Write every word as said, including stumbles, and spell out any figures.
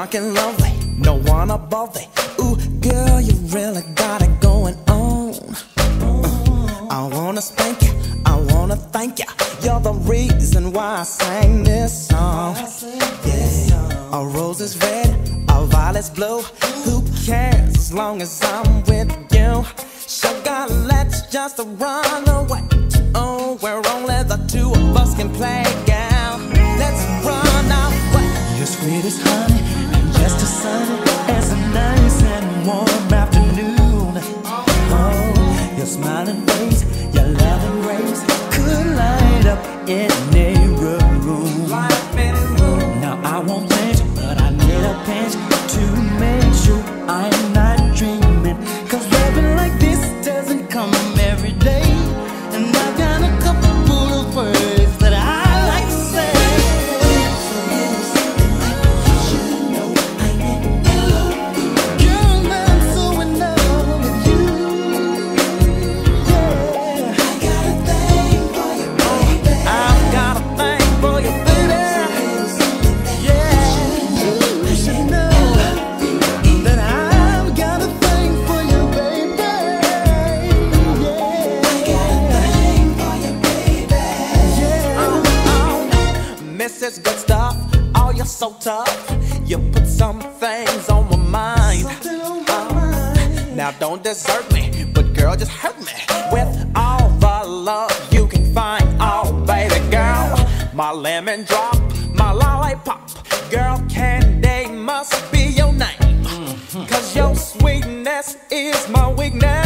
dark and lovely, no one above it. Ooh, girl, you really got it going on. uh, I wanna spank you, I wanna thank you. You're the reason why I sang this song. Yeah. A rose is red, a violet's blue. Who cares as long as I'm with you? Sugar, let's just run away. Oh, where only the two of us can play, girl. Let's run away. You're sweet as honey and just as sunny as a nice and warm afternoon. Oh, your smiling face, your loving grace could light up any room. Now I won't pinch, but I need a pinch to make sure I'm not dreaming. Cause loving like this doesn't come every day. And I've got a couple of words that I like to say. Girl, I'm so in love with you. Yeah. I got a thing for you, baby. I've got a thing for you, baby. Yeah, you should know that I've got a thing for you, baby. Yeah, I got a thing for you, baby. yeah. Oh, Missus Good Stuff, oh, you're so tough. You put some things on my mind. Something on my mind. Now don't desert me, but girl, just hurt me with all the love you can find. Oh, baby girl, my lemon drop, my lollipop. Girl, candy must be your name. Cause your sweetness is my weakness.